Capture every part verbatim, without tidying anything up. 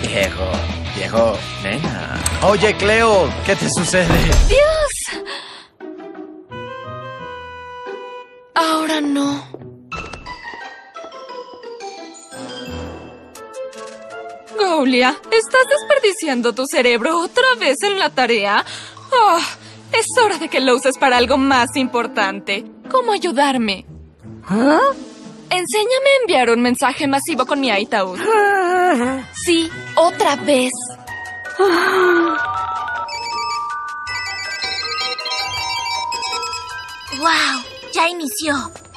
Viejo, viejo, nena. Oye, Cleo, ¿qué te sucede? ¡Dios! Ahora no. Gaulia, ¿estás desperdiciando tu cerebro otra vez en la tarea? Oh, es hora de que lo uses para algo más importante. ¿Cómo ayudarme? ¿Ah? Enséñame a enviar un mensaje masivo con mi Aitaúd. Sí, otra vez. ¡Wow! Ya inició.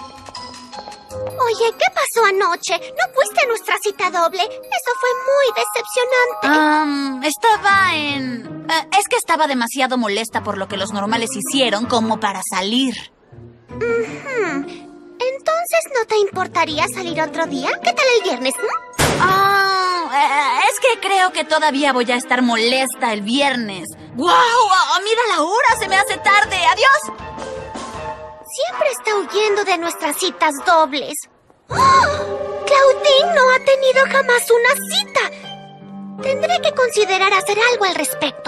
Oye, ¿qué pasó anoche? ¿No fuiste a nuestra cita doble? Eso fue muy decepcionante. Um, estaba en... Uh, es que estaba demasiado molesta por lo que los normales hicieron como para salir. Uh-huh. Entonces, ¿no te importaría salir otro día? ¿Qué tal el viernes? ¿Mm? Oh, uh, es que creo que todavía voy a estar molesta el viernes. ¡Wow! Oh, mira la hora, se me hace tarde. ¡Adiós! Siempre está huyendo de nuestras citas dobles. ¡Oh! Claudine no ha tenido jamás una cita. Tendré que considerar hacer algo al respecto.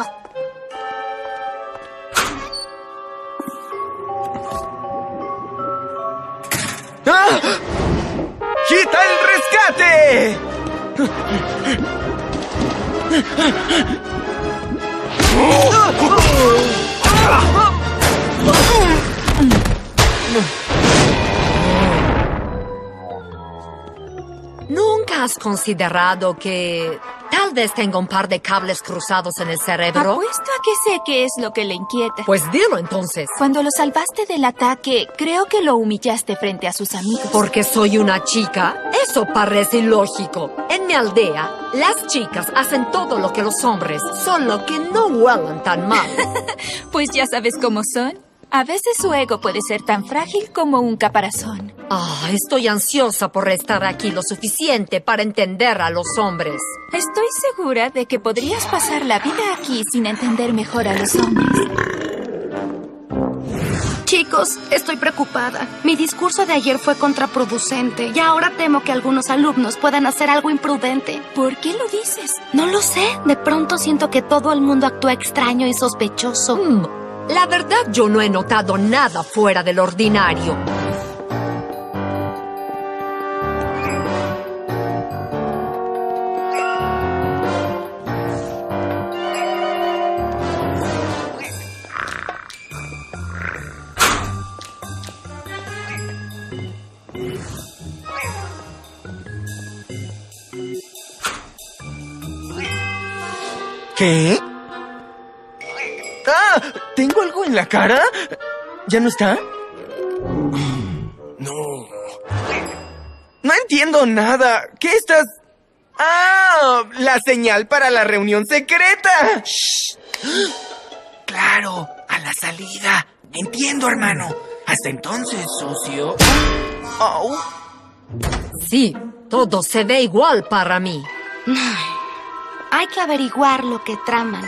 ¡Ah! ¡Quita el rescate! ¿Nunca has considerado que tal vez tenga un par de cables cruzados en el cerebro? Apuesto a que sé qué es lo que le inquieta. Pues dilo entonces. Cuando lo salvaste del ataque, creo que lo humillaste frente a sus amigos. ¿Porque soy una chica? Eso parece ilógico. En mi aldea, las chicas hacen todo lo que los hombres, solo que no huelen tan mal. Pues ya sabes cómo son. A veces su ego puede ser tan frágil como un caparazón. Ah, estoy ansiosa por estar aquí lo suficiente para entender a los hombres. Estoy segura de que podrías pasar la vida aquí sin entender mejor a los hombres. Chicos, estoy preocupada. Mi discurso de ayer fue contraproducente y ahora temo que algunos alumnos puedan hacer algo imprudente. ¿Por qué lo dices? No lo sé. De pronto siento que todo el mundo actúa extraño y sospechoso. Mm, la verdad, yo no he notado nada fuera del ordinario. ¿Qué? ¡Ah! ¿Tengo algo en la cara? ¿Ya no está? No. No entiendo nada. ¿Qué estás...? ¡Ah! La señal para la reunión secreta. ¡Shh! Claro, a la salida. Entiendo, hermano. Hasta entonces, socio. Oh. Sí, todo se ve igual para mí. Hay que averiguar lo que traman.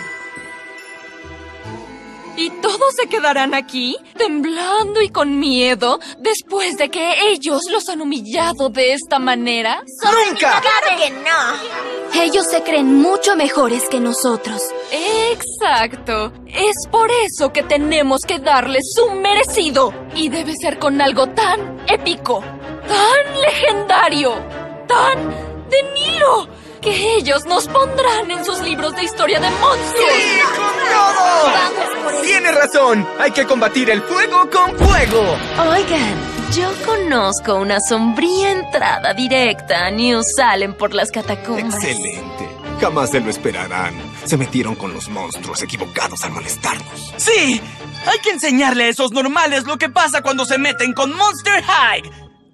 ¿Y todos se quedarán aquí, temblando y con miedo, después de que ellos los han humillado de esta manera? ¡Nunca! ¡Claro que no! Ellos se creen mucho mejores que nosotros. Exacto. Es por eso que tenemos que darles su merecido. Y debe ser con algo tan épico, tan legendario, tan de Nilo, que ellos nos pondrán en sus libros de historia de monstruos. ¡Sí, con todo! ¡Tiene razón! Hay que combatir el fuego con fuego. Oigan, yo conozco una sombría entrada directa a New Salem por las catacumbas. Excelente. Jamás se lo esperarán. Se metieron con los monstruos equivocados al molestarnos. ¡Sí! Hay que enseñarle a esos normales lo que pasa cuando se meten con Monster High.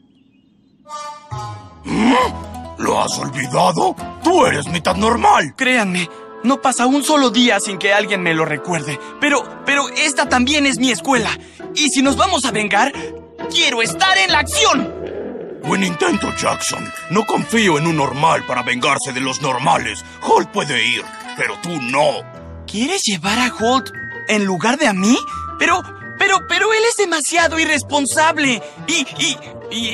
¿Mm? ¿Lo has olvidado? ¡Tú eres mitad normal! Créanme, no pasa un solo día sin que alguien me lo recuerde. Pero, pero esta también es mi escuela. Y si nos vamos a vengar, quiero estar en la acción. Buen intento, Jackson. No confío en un normal para vengarse de los normales. Holt puede ir, pero tú no. ¿Quieres llevar a Holt en lugar de a mí? Pero, pero, pero él es demasiado irresponsable. Y, y, y...